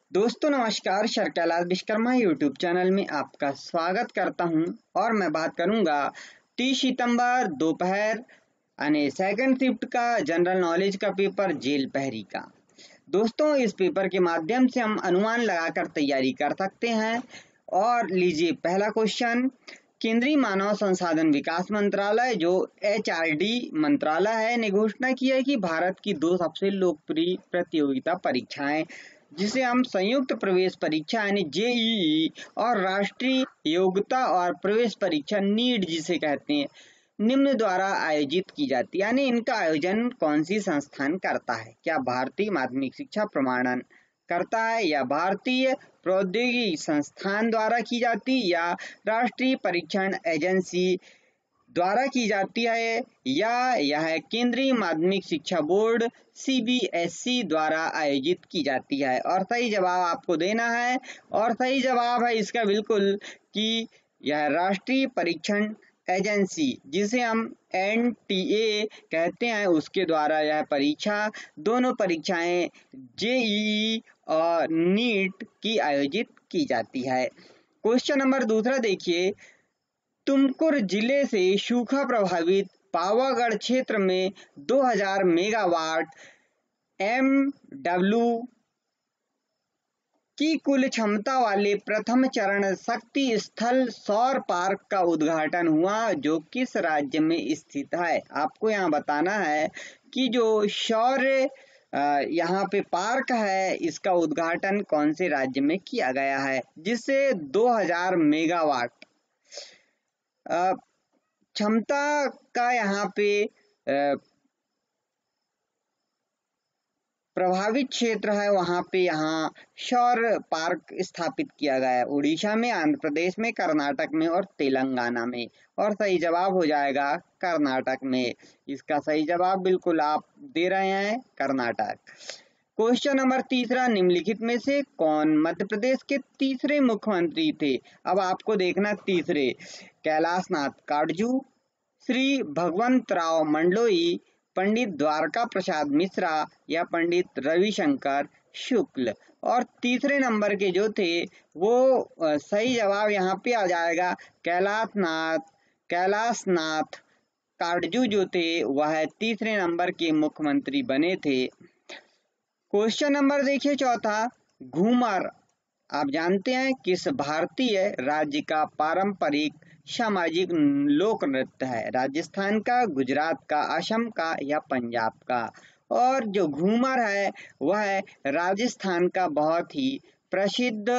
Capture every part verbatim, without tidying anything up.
दोस्तों नमस्कार, sir Kailash Vishwakarma YouTube channel में आपका स्वागत करता हूं और मैं बात करूंगा तीस सितंबर दोपहर यानी सेकंड शिफ्ट का जनरल नॉलेज का पेपर जेल पहरी का। दोस्तों इस पेपर के माध्यम से हम अनुमान लगाकर तैयारी कर सकते हैं। और लीजिए पहला क्वेश्चन, केंद्रीय मानव संसाधन विकास मंत्रालय जो एच आर डी मंत्रालय है ने घोषणा की है कि भारत की दो सबसे लोकप्रिय प्रतियोगिता परीक्षाएं जिसे हम संयुक्त प्रवेश परीक्षा यानी जे ई ई और राष्ट्रीय योग्यता और प्रवेश परीक्षा नीट जिसे कहते हैं निम्न द्वारा आयोजित की जाती है। यानी इनका आयोजन कौन सी संस्थान करता है? क्या भारतीय माध्यमिक शिक्षा प्रमाणन करता है, या भारतीय प्रौद्योगिकी संस्थान द्वारा की जाती, या राष्ट्रीय परीक्षण एजेंसी द्वारा की जाती है, या यह केंद्रीय माध्यमिक शिक्षा board C B S E द्वारा आयोजित की जाती है। और सही जवाब आपको देना है, और सही जवाब है इसका बिल्कुल कि यह राष्ट्रीय परीक्षण एजेंसी जिसे हम एन टी ए कहते हैं उसके द्वारा यह परीक्षा दोनों परीक्षाएं जे ई ई और नीट की आयोजित की जाती है। क्वेश्चन नंबर दूसरा देखिए, तुमकुर जिले से सूखा प्रभावित पावागढ़ क्षेत्र में दो हज़ार मेगावाट एम डब्ल्यू की कुल क्षमता वाले प्रथम चरण शक्ति स्थल सौर पार्क का उद्घाटन हुआ जो किस राज्य में स्थित है? आपको यहाँ बताना है कि जो सौर यहाँ पे पार्क है इसका उद्घाटन कौन से राज्य में किया गया है जिससे दो हज़ार मेगावाट क्षमता का यहाँ पे प्रभावित क्षेत्र है, वहां पे यहाँ सौर पार्क स्थापित किया गया है। उड़ीसा में, आंध्र प्रदेश में, कर्नाटक में और तेलंगाना में। और सही जवाब हो जाएगा कर्नाटक में। इसका सही जवाब बिल्कुल आप दे रहे हैं कर्नाटक। क्वेश्चन नंबर तीसरा, निम्नलिखित में से कौन मध्य प्रदेश के तीसरे मुख्यमंत्री थे? अब आपको देखना तीसरे, कैलाश नाथ काटजू, श्री भगवंत राव मंडलोई, पंडित द्वारका प्रसाद मिश्रा, या पंडित रविशंकर शुक्ल। और तीसरे नंबर के जो थे वो सही जवाब यहाँ पे आ जाएगा कैलाश नाथ कैलाश नाथ काटजू जो थे वह तीसरे नंबर के मुख्यमंत्री बने थे। क्वेश्चन नंबर देखिए चौथा, घूमर आप जानते हैं किस भारतीय राज्य का पारंपरिक सामाजिक लोक नृत्य है? राजस्थान का, गुजरात का, असम का, या पंजाब का? और जो घूमर है वह राजस्थान का बहुत ही प्रसिद्ध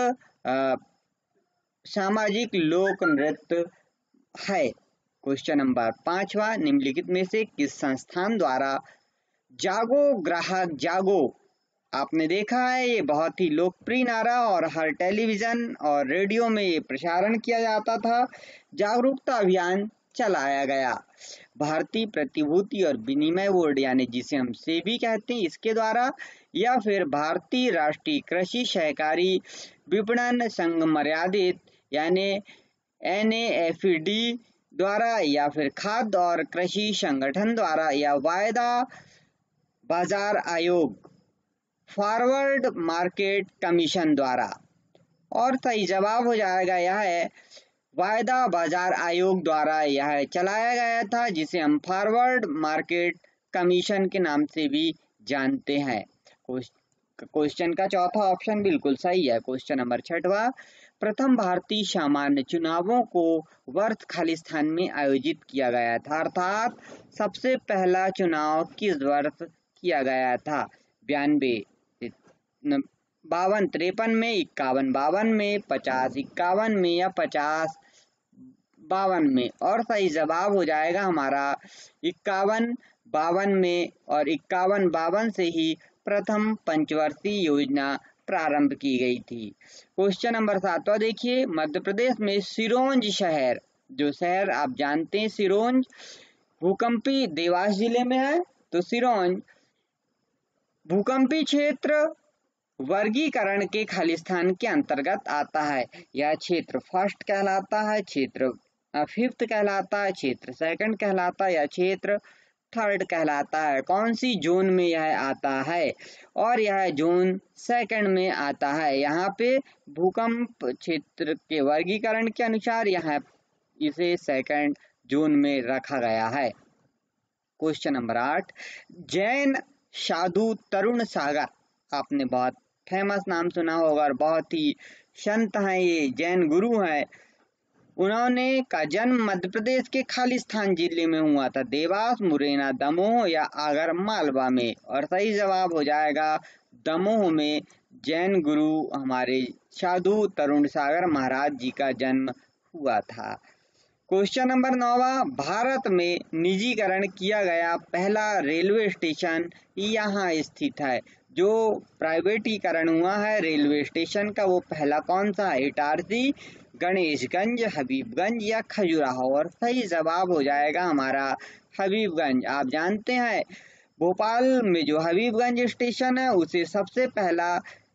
सामाजिक लोक नृत्य है। क्वेश्चन नंबर पांचवा, निम्नलिखित में से किस संस्थान द्वारा जागो ग्राहक जागो, आपने देखा है ये बहुत ही लोकप्रिय नारा और हर टेलीविजन और रेडियो में ये प्रसारण किया जाता था, जागरूकता अभियान चलाया गया। भारतीय प्रतिभूति और विनिमय बोर्ड यानी जिसे हम सेबी कहते हैं इसके द्वारा, या फिर भारतीय राष्ट्रीय कृषि सहकारी विपणन संघ मर्यादित यानी एन ए एफ डी द्वारा, या फिर खाद्य और कृषि संगठन द्वारा, या वायदा बाजार आयोग फॉरवर्ड मार्केट कमीशन द्वारा? और सही जवाब हो जाएगा यह है वायदा बाजार आयोग द्वारा यह चलाया गया था जिसे हम फॉरवर्ड मार्केट कमीशन के नाम से भी जानते हैं। क्वेश्चन का चौथा ऑप्शन बिल्कुल सही है। क्वेश्चन नंबर छठवा, प्रथम भारतीय सामान्य चुनावों को वर्ष खालिस्तान में आयोजित किया गया था, अर्थात सबसे पहला चुनाव किस वर्ष किया गया था? बयानबे बावन तिरपन में, इक्यावन बावन में, पचास इक्यावन में, या पचास बावन में? और सही जवाब हो जाएगा हमारा इक्यावन बावन में, और इक्यावन बावन से ही प्रथम पंचवर्षीय योजना प्रारंभ की गई थी। क्वेश्चन नंबर सातवां देखिए, मध्य प्रदेश में सिरोंज शहर, जो शहर आप जानते हैं सिरोंज भूकंपी देवास जिले में है, तो सिरोंज भूकंपी क्षेत्र वर्गीकरण के खालिस्तान के अंतर्गत आता है। यह क्षेत्र फर्स्ट कहलाता है, क्षेत्र फिफ्थ कहलाता है, क्षेत्र सेकंड कहलाता है, या क्षेत्र थर्ड कहलाता है। कौन सी जोन में यह आता है? और यह जोन सेकंड में आता है। यहाँ पे भूकंप क्षेत्र के वर्गीकरण के अनुसार यहाँ इसे सेकंड जोन में रखा गया है। क्वेश्चन नंबर आठ, जैन साधु तरुण सागर, आपने बहुत फेमस नाम सुना होगा और बहुत ही संत हैं, ये जैन गुरु हैं। उन्होंने का जन्म मध्य प्रदेश के खालिस्तान जिले में हुआ था। देवास, मुरैना, दमोह या आगर मालवा में। और सही जवाब हो जाएगा दमोह में जैन गुरु हमारे साधु तरुण सागर महाराज जी का जन्म हुआ था। क्वेश्चन नंबर नौवा, भारत में निजीकरण किया गया पहला रेलवे स्टेशन यहाँ स्थित है। जो प्राइवेटीकरण हुआ है रेलवे स्टेशन का वो पहला कौन सा है? इटारसी, गणेशगंज, हबीबगंज या खजुराहो। और सही जवाब हो जाएगा हमारा हबीबगंज। आप जानते हैं भोपाल में जो हबीबगंज स्टेशन है उसे सबसे पहला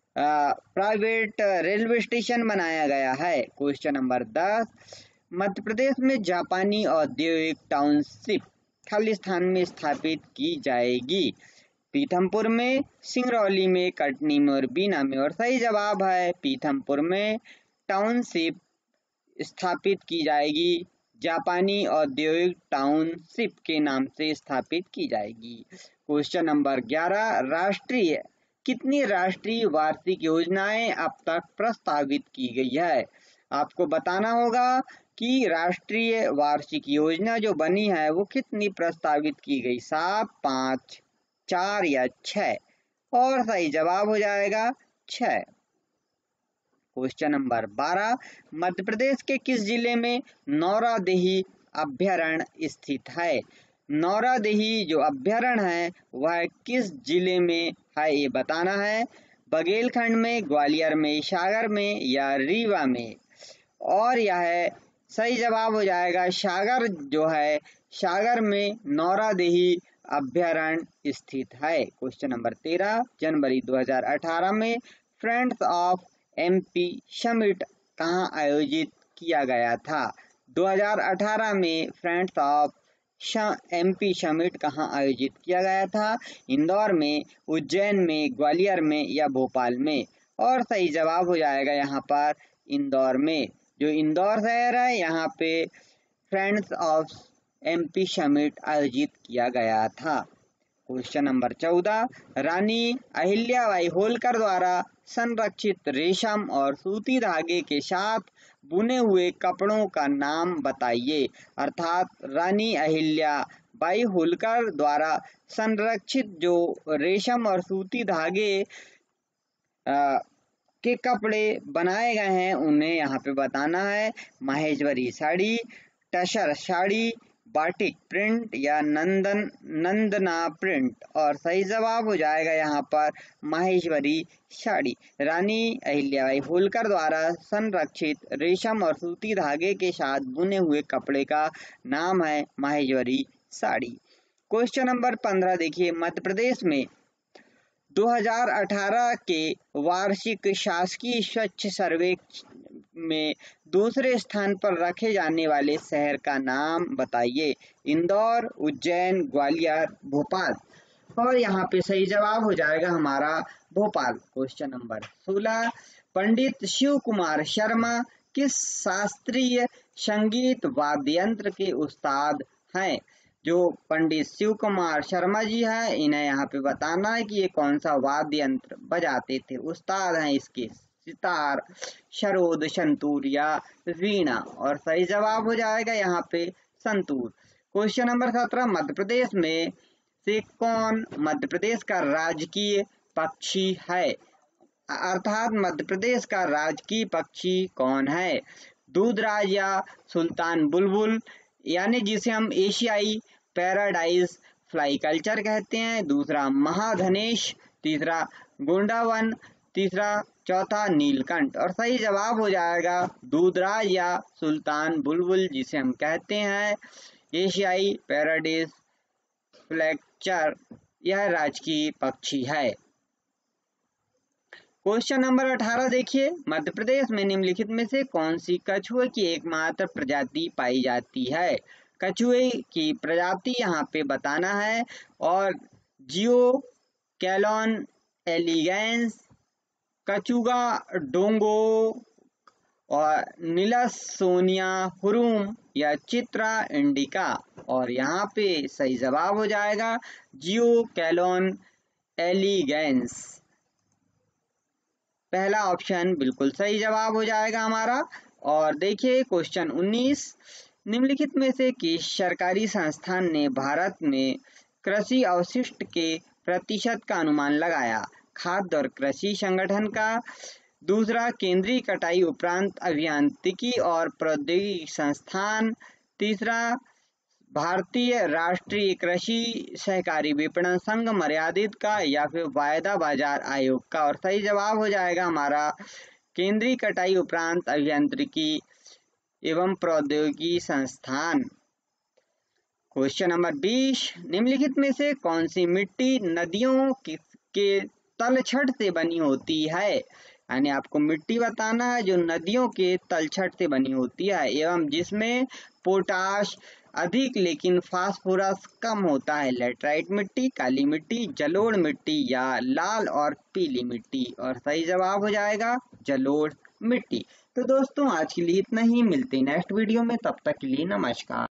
प्राइवेट रेलवे स्टेशन बनाया गया है। क्वेश्चन नंबर दस, मध्य प्रदेश में जापानी औद्योगिक टाउनशिप खालिस्तान में स्थापित की जाएगी। पीथमपुर में, सिंगरौली में, कटनी में और बीना में। और सही जवाब है पीथमपुर में टाउनशिप स्थापित की जाएगी। जापानी औद्योगिक टाउनशिप के नाम से स्थापित की जाएगी। क्वेश्चन नंबर ग्यारह, राष्ट्रीय कितनी राष्ट्रीय वार्षिक योजनाएं अब तक प्रस्तावित की गई है? आपको बताना होगा कि राष्ट्रीय वार्षिक योजना जो बनी है वो कितनी प्रस्तावित की गई, सात, पाँच, चार या छह। और सही जवाब हो जाएगा छह। क्वेश्चन नंबर बारह, मध्य प्रदेश के किस जिले में नौरादेही अभ्यारण्य स्थित है? नौरादेही जो अभ्यारण्य है वह किस जिले में है ये बताना है। बघेलखंड में, ग्वालियर में, सागर में या रीवा में। और यह सही जवाब हो जाएगा सागर जो है, सागर में नौरादेही अभ्यारण्य स्थित है। क्वेश्चन नंबर तेरह, जनवरी दो हज़ार अठारह में फ्रेंड्स ऑफ एमपी समिट कहाँ आयोजित किया गया था? दो हज़ार अठारह में फ्रेंड्स ऑफ एमपी समिट कहाँ आयोजित किया गया था? इंदौर में, उज्जैन में, ग्वालियर में या भोपाल में। और सही जवाब हो जाएगा यहाँ पर इंदौर में। जो इंदौर शहर है यहाँ पे फ्रेंड्स ऑफ एमपी समिट आयोजित किया गया था। क्वेश्चन नंबर चौदह, रानी अहिल्याबाई होलकर द्वारा संरक्षित रेशम और सूती धागे के साथ बुने हुए कपड़ों का नाम बताइए। अर्थात रानी अहिल्याबाई होलकर द्वारा संरक्षित जो रेशम और सूती धागे आ, के कपड़े बनाए गए हैं उन्हें यहाँ पे बताना है। माहेश्वरी साड़ी, टसर साड़ी, बाटिक प्रिंट या नंदन नंदना प्रिंट। और सही जवाब हो जाएगा यहाँ पर माहेश्वरी साड़ी। रानी अहिल्याबाई होलकर द्वारा संरक्षित रेशम और सूती धागे के साथ बुने हुए कपड़े का नाम है माहेश्वरी साड़ी। क्वेश्चन नंबर पंद्रह देखिए, मध्य प्रदेश में दो हज़ार अठारह के वार्षिक शासकीय स्वच्छ सर्वे में दूसरे स्थान पर रखे जाने वाले शहर का नाम बताइए। इंदौर, उज्जैन, ग्वालियर, भोपाल। और यहाँ पे सही जवाब हो जाएगा हमारा भोपाल। क्वेश्चन नंबर सोलह, पंडित शिव कुमार शर्मा किस शास्त्रीय संगीत वाद्य यंत्र के उस्ताद हैं? जो पंडित शिव कुमार शर्मा जी हैं इन्हें यहाँ पे बताना है कि ये कौन सा वाद्य यंत्र बजाते थे, उस्ताद हैं इसके। सितार, सरोद, संतूर या वीणा। और सही जवाब हो जाएगा यहाँ पे संतूर। क्वेश्चन नंबर सत्रह, मध्य प्रदेश में से कौन मध्य प्रदेश का राजकीय पक्षी है? अर्थात मध्य प्रदेश का राजकीय पक्षी कौन है? दूधराज या सुल्तान बुलबुल, यानी जिसे हम एशियाई पैराडाइज फ्लाईकल्चर कहते हैं। दूसरा महाधनेश, तीसरा गोंडावन, तीसरा चौथा नीलकंठ। और सही जवाब हो जाएगा दूधराज या सुल्तान बुलबुल, जिसे हम कहते हैं एशियाई पैराडाइज फ्लाईकल्चर। यह राजकीय पक्षी है। क्वेश्चन नंबर अठारह देखिए, मध्य प्रदेश में निम्नलिखित में से कौन सी कछुए की एकमात्र प्रजाति पाई जाती है? कछुए की प्रजाति यहाँ पे बताना है, और जियो कैलोन एलिगेंस, कचुगा डोंगो और नीलस सोनिया हुरुम या चित्रा इंडिका। और यहाँ पे सही जवाब हो जाएगा जियो कैलोन एलिगेंस। पहला ऑप्शन बिल्कुल सही जवाब हो जाएगा हमारा। और देखिए क्वेश्चन उन्नीस, निम्नलिखित में से किस सरकारी संस्थान ने भारत में कृषि अवशिष्ट के प्रतिशत का अनुमान लगाया? खाद्य और कृषि संगठन का, दूसरा केंद्रीय कटाई उपरांत अभियांत्रिकी और प्रौद्योगिकी संस्थान, तीसरा भारतीय राष्ट्रीय कृषि सहकारी विपणन संघ मर्यादित का, या फिर वायदा बाजार आयोग का। और सही जवाब हो जाएगा हमारा केंद्रीय कटाई उपरांत अभियांत्रिकी एवं प्रौद्योगिकी संस्थान। क्वेश्चन नंबर बीस, निम्नलिखित में से कौन सी मिट्टी नदियों के तलछट से बनी होती है? यानी आपको मिट्टी बताना है जो नदियों के तलछट से बनी होती है एवं जिसमें पोटाश अधिक लेकिन फास्फोरस कम होता है। लेटराइट मिट्टी, काली मिट्टी, जलोढ़ मिट्टी या लाल और पीली मिट्टी। और सही जवाब हो जाएगा जलोढ़ मिट्टी। तो दोस्तों आज के लिए इतना ही, मिलते हैं नेक्स्ट वीडियो में, तब तक के लिए नमस्कार।